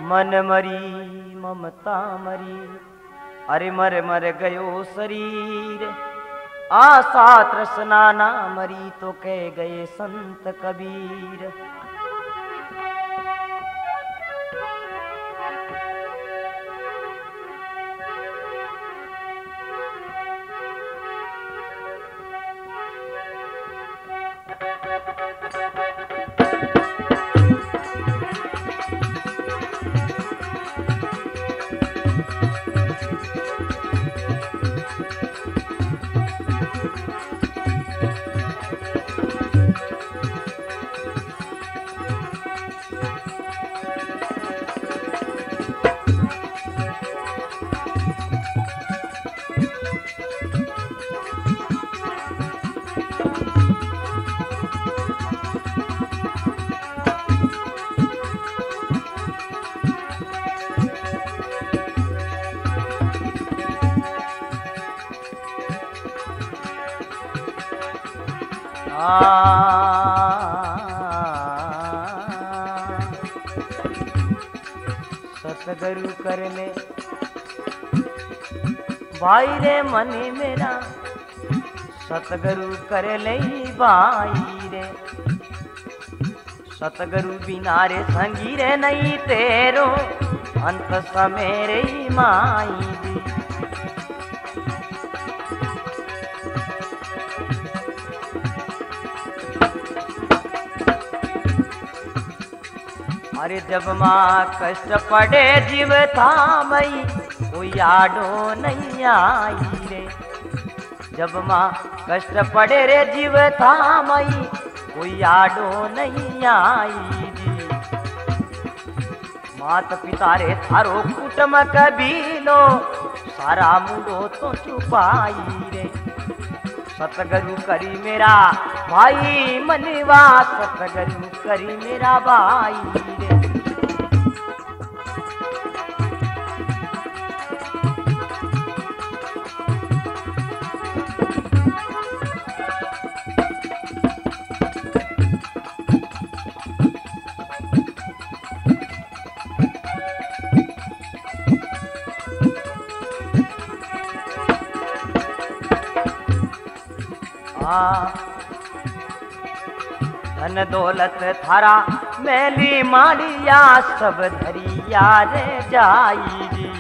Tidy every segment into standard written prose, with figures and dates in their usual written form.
मन मरी ममता मरी, अरे मर मर गयो शरीर। आशा तृष्णा ना मरी, तो कह गए संत कबीर। सतगुरु कर ले भाई रे मन मेरा, सतगुरु कर ले भाई रे। सतगुरु बिना रे संगी रे नहीं तेरो, अंत समय रे माई दी। अरे जब माँ कष्ट पड़े जीव था मई, कोई आडो नहीं आई रे। जब माँ कष्ट पड़े रे जीव था मई, कोई आडो नहीं आई जी। मात पिता रे थारो कुटुंब कबीलो, सारा मुंडो तो छुपाई रे। सतगुरु करी मेरा भाई मनवा, सतगुरु करी मेरा भाई रे। धन दौलत थारा मैली मालिया, सब धरिया रे जाई जी।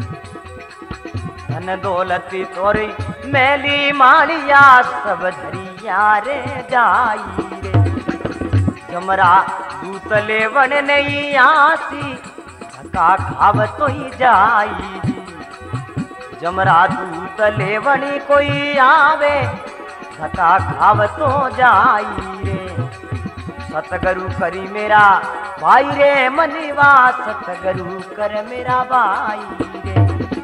धन दौलत तोरी मैली मालिया, सब धरिया रे जाई रे। जमरा दूत लेवन नहीं आसी, धक्का खाव तो ही जाई जी। जमरा दूत लेवनी कोई आवे, धक्का खाव तो जाई रे। सतगुरु करी मेरा भाई रे मनवा, सतगुरु कर मेरा भाई रे।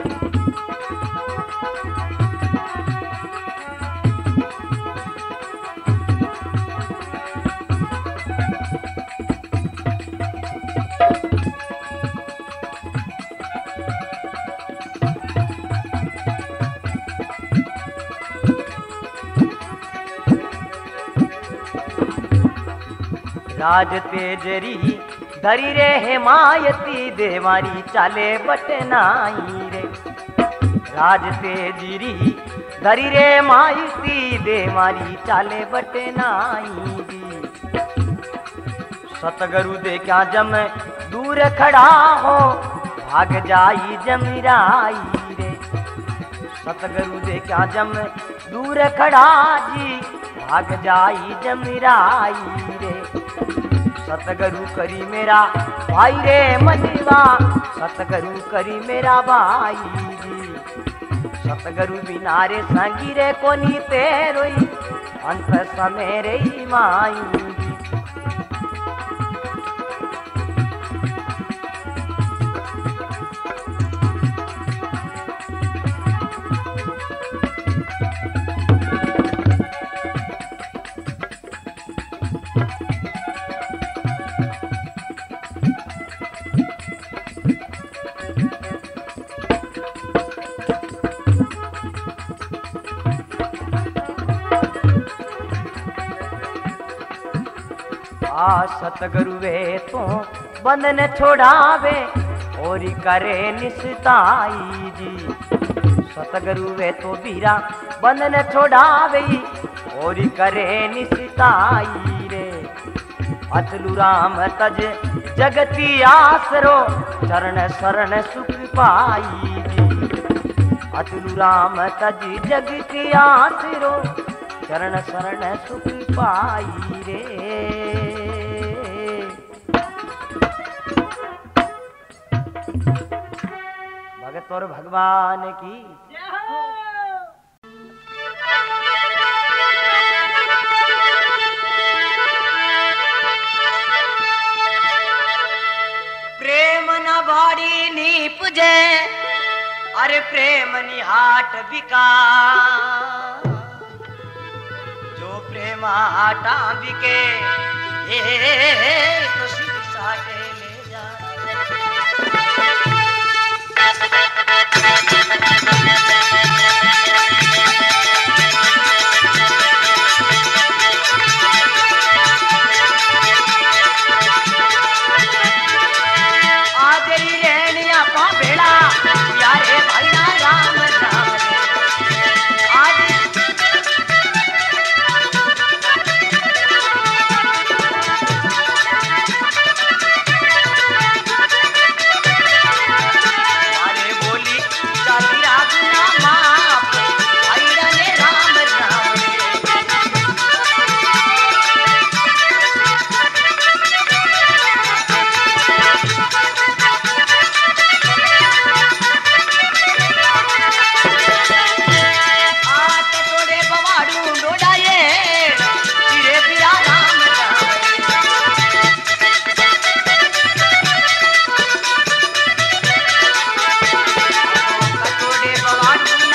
राज तेजरी धरी रे हिमायती, देवारी चाले बटनाई रे। राज तेजरी धरी रे मायती, देवारी चाले बटनाई दी। सतगुरु देखा जम दूर खड़ा हो, भाग जाई जमीराई रे। सतगुरु देखा जम दूर खड़ा जी, भाग जाई जमीराई रे। सतगुरु करी मेरा भाई रे मनवा, सतगुरु करी मेरा भाई जी। सतगुरु बिना रे संगी रे कोनी तेरोई, अंत समय रे माई जी। सतगुरु वे तो बंधन छोड़ावे, और करे निस्ताई जी। सतगुरु वे तो बीरा बंधन छोड़ावे और करे निस्ताई रे। अचलू राम तज जगती आसरो चरण शरण सुख पाई जी। अचलू राम तज जगती आसरो चरण शरण सुख पाई रे। भगत और भगवान की प्रेम न बाड़ी नी पुजे अरे प्रेम निहाट बिका। जो प्रेम हाटा बिके तो सिर साटे ले जा। आदरी रहनिया पा भेड़ा यारे भाई ना राम राम आज अरे बोली चाली रागना माप भाई ने राम राम कटोरे बवाडू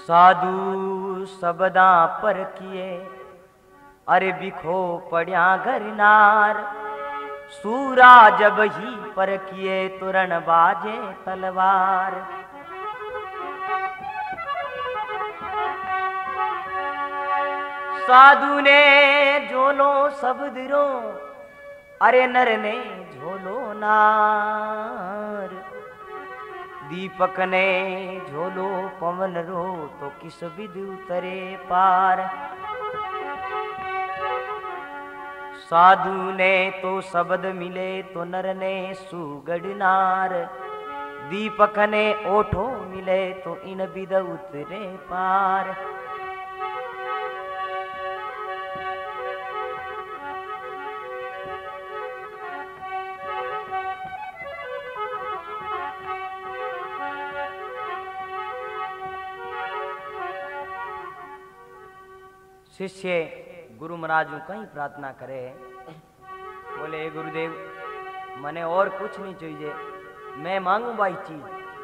साधु सबदा पर किए अरे बिखो पड़िया घर नार। सूरा जब ही पर किए तुरन बाजे तलवार। साधु ने झोलो सबदरो अरे नर ने झोलो नार। दीपक ने झोलो पवन रो तो किस विधि उतरे पार। साधु ने तो शब्द मिले तो नर ने सुगढ़ नार। दीपक ने ओठो मिले तो इन विध उतरे पार। शिष्य गुरु महाराज कहीं प्रार्थना करे, बोले गुरुदेव मने और कुछ नहीं चाहिए, मैं मांगू भाई चीज।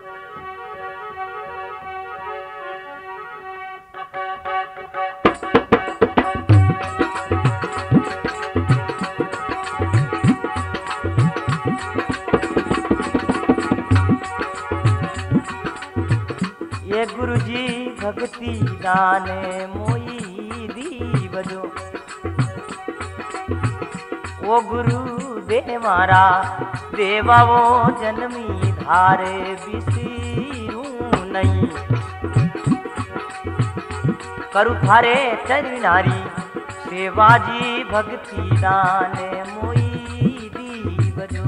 ये गुरुजी भक्ति गाने मोई बजो। वो गुरु दे मारा देवा वो जन्मी धारे बिसरू नहीं। करु थारे चरनारी सेवाजी भक्ति दान मोई दी बजो।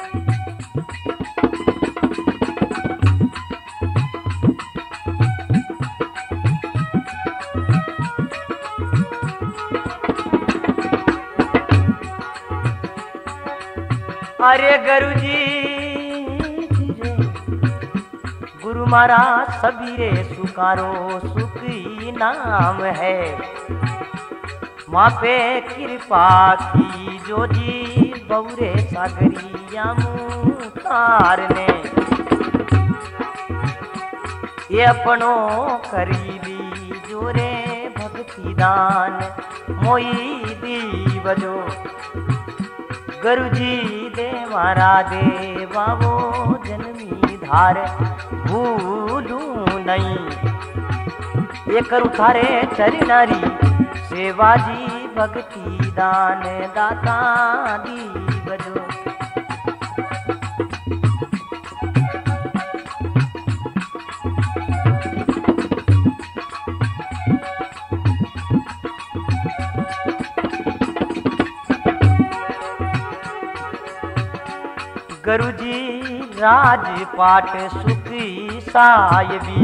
अरे गुरुजी गुरु महाराज सबीरे सुकारो सुखी नाम है। माँ पे कृपा की जो जी बौरे सागरिया मुतार ने। ये अपनो करीबी जोरे भक्ति दान मोई दी बजो। गुरुजी दे मारा देवा वो जन्मी धार भूलू नहीं। ये करू थारे चरनारी सेवाजी भक्ति दान दाता दी बजो। गुरुजी राजपाट सुखी सायबी।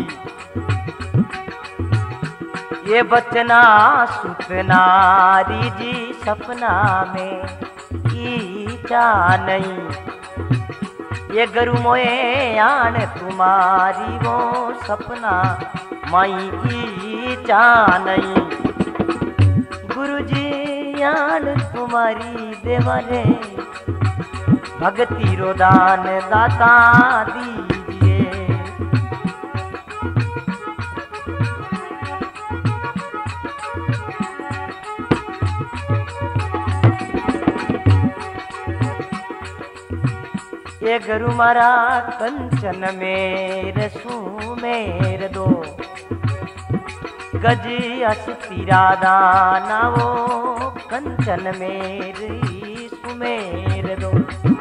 ये बचना सुतनारी जी सपना में ईचा नहीं। ये गुरु मोए आन तुम्हारी वो सपना माई ईचा नहीं। गुरुजी आन तुम्हारी देवारे भक्ति रो दान दाता दीजिए। ये गुरु मारा कंचन मेरे सुमेर दो। गजी अस्थिरा दाना वो कंचन मेरी सुमेर दो।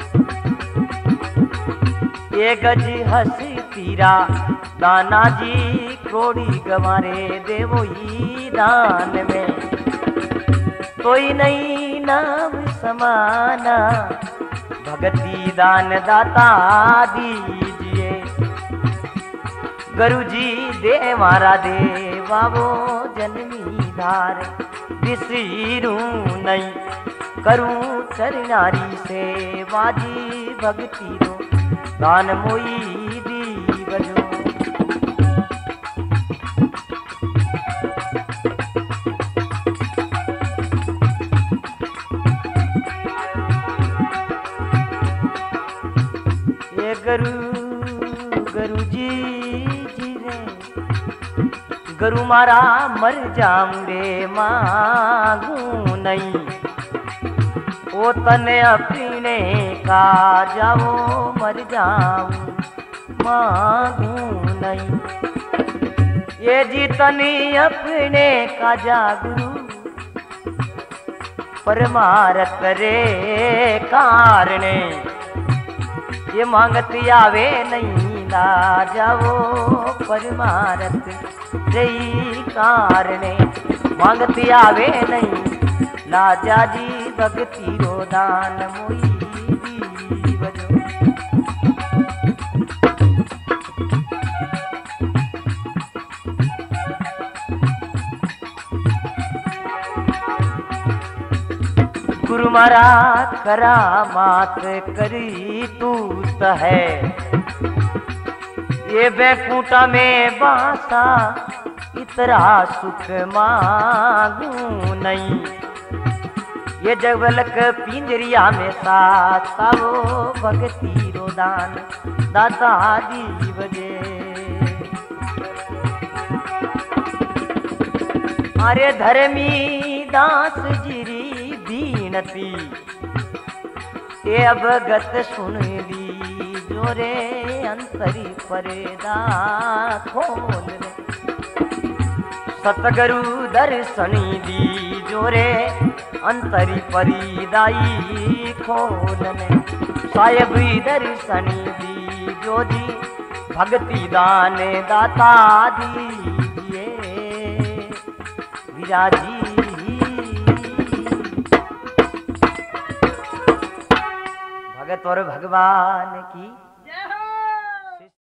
ये गज हसी तीरा दाना जी क्रोड़ी गवारे देवो ही दान में। कोई नहीं नाम समाना भगती दान दाता दीजिए। गुरुजी दे मारा देवा वो जन्मी धार बिसरू नहीं। करूं चरनारी सेवाजी भक्ति रो दान मोई दी बजो। ये गुरुजी जी रे करूँ मारा मर जाऊं रे मांगू नहीं, ओ तने अपने का जाओ मर जाऊं मांगू नहीं। ये जीतनी अपने का जागरू परमारत रे कारणे, ये मांगती आवे नहीं ला जाओ परमारत रे कारणे, मांगती आवे नहीं लाजा जी भक्ति रो दान मोई दीवजो। गुरु मारा करामात करी तूत है, ये बैकुंठा में बासा इतरा सुख मांगू नहीं, ये जगलक पिंजरिया में साता वो भक्ति रो दान दाता दीवजे। अरे धर्मी दास जिरी बीनती, ये अवगत सुन ली जोरे अंतरी पर्दा खोल रे, सतगुरु दर्शनी दी जोरे अंतरी परिदाई खोलने, साहेब दर्शनी दी जोधी भक्ति दान दाता दीजिए विराजी। भगत और भगवान की